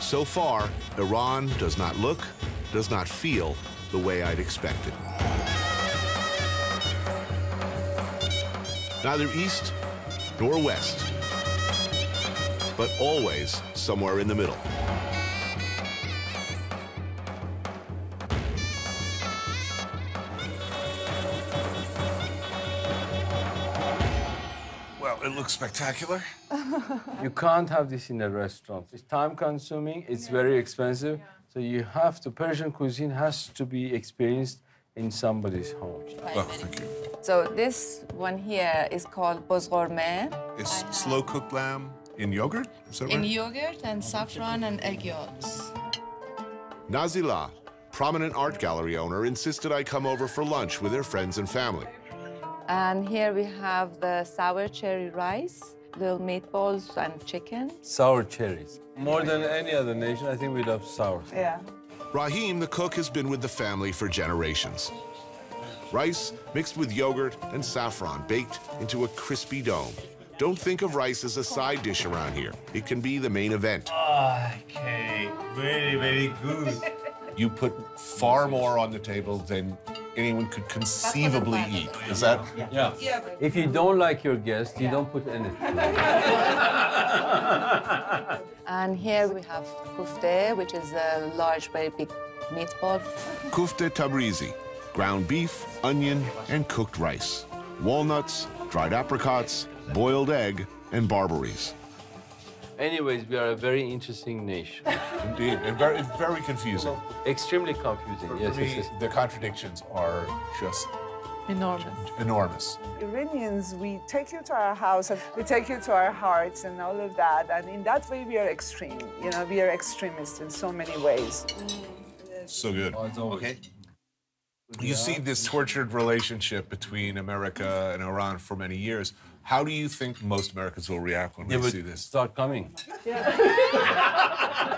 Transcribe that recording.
So far, Iran does not look, does not feel the way I'd expected. Neither east nor west, but always somewhere in the middle. Well, it looks spectacular. You can't have this in a restaurant. It's time-consuming, it's very expensive, so you have to, Persian cuisine has to be experienced in somebody's home. Oh, thank you. So this one here is called bozgorme. It's slow-cooked lamb in yogurt, is that right? In yogurt and saffron and egg yolks. Nazila, prominent art gallery owner, insisted I come over for lunch with her friends and family. And here we have the sour cherry rice, little meatballs and chicken. Sour cherries. More than any other nation, I think we love sour. Yeah. Rahim, the cook, has been with the family for generations. Rice mixed with yogurt and saffron, baked into a crispy dome. Don't think of rice as a side dish around here. It can be the main event. Okay, very, very good. You put far more on the table than anyone could conceivably eat. Is that? Yeah. If you don't like your guest, you don't put anything. And here we have kufte, which is a large, very big meatball. Kufte Tabrizi, ground beef, onion, and cooked rice. Walnuts, dried apricots, boiled egg, and barberries. Anyways, we are a very interesting nation. Indeed, and very, very confusing. Extremely confusing, For yes, me, yes, yes. the contradictions are just enormous. Iranians, we take you to our house and we take you to our hearts and all of that. And in that way, we are extreme. You know, we are extremists in so many ways. So good. Okay. You see this tortured relationship between America and Iran for many years. How do you think most Americans will react when they see this? Start coming.